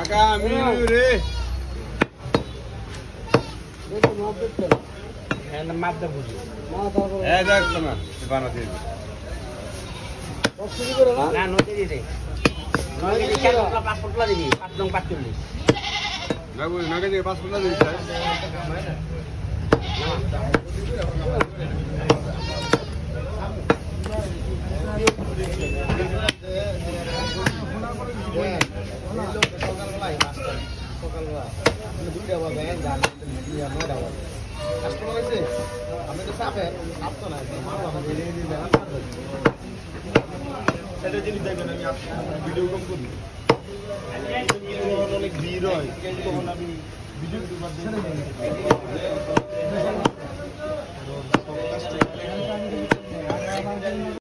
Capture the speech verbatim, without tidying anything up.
কাকা মিনু রে দেখো মাপ দেখতে হ্যাঁ মাপ দে বুঝি না তারপর এই দেখ তোমার বানাতে দিবি কত শুরু করে না না নতে দি দে নয় কেজি চার পটলা পাঁচ পটলা দিবি পাঁচ নং পাঁচচল্লিশ না বুঝ না কেজি পাঁচ পটলা দিবি স্যার সকালবেলা দুইটা বাজে গান দিয়ে আমরা দাও কাস্টমার আছে আমি তো চাপে আপতো না মারবা না দিয়ে দিয়ে দেন সেটা জিনিস দেখবেন আমি ভিডিও কম করি অনেক ভিড় হয় তখন আমি ভিডিও